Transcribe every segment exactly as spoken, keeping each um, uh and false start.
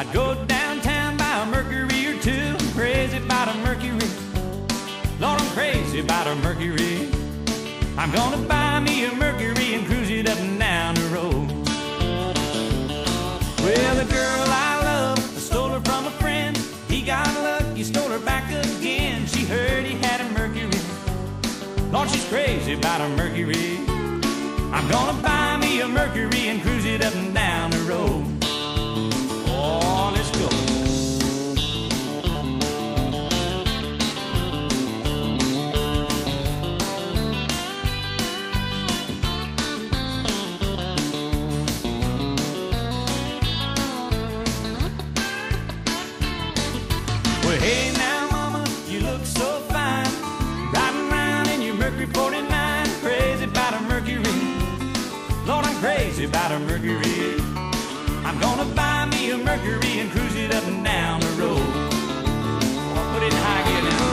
I'd go downtown, buy a Mercury or two. I'm crazy about a Mercury. Lord, I'm crazy about a Mercury. I'm gonna buy me a Mercury and cruise it up and down the road. Well, the girl I love, I stole her from a friend. He got lucky, stole her back again. She heard he had a Mercury. Lord, she's crazy about a Mercury. I'm gonna buy me a Mercury and cruise it up and down the road. Oh, let's go. Well, hey now, mama, you look so fine, riding around in your Mercury forty-nine. Crazy about a Mercury. Lord, I'm crazy about a Mercury. I'm gonna buy me a Mercury and cruise it up and down the road. I'll put it in high gear now.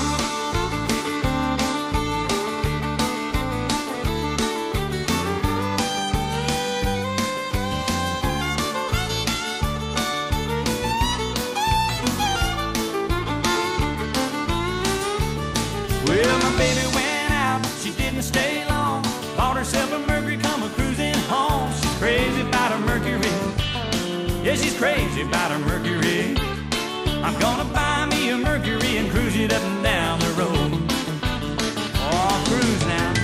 Well, my baby went out, she didn't stay long. Bought herself a Mercury, come a cruising home. She's crazy about a Mercury. Yeah, she's crazy about a Mercury. I'm gonna buy me a Mercury and cruise it up and down the road. Oh, I'll cruise now.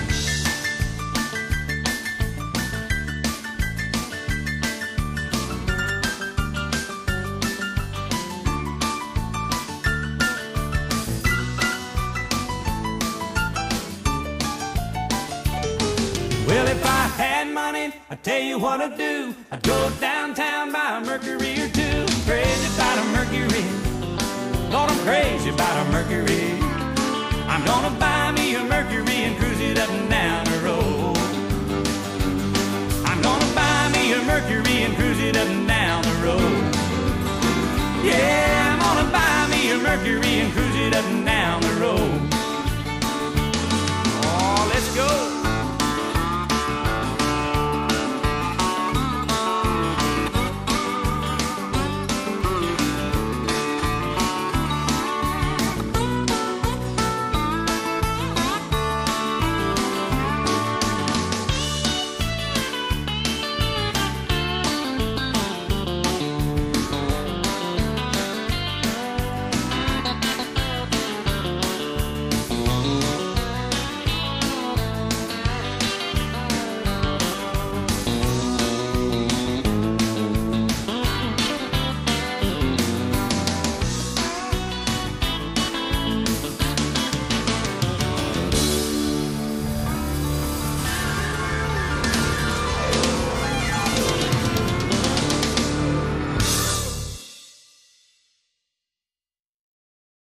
Well, if I had money, I'd tell you what I'd do. I'd go downtown, buy a Mercury or two. I'm crazy about a Mercury. Lord, I'm crazy about a Mercury. I'm gonna buy me a Mercury and cruise it up and down the road. I'm gonna buy me a Mercury and cruise it up and down the road. Yeah, I'm gonna buy me a Mercury and cruise it up and down.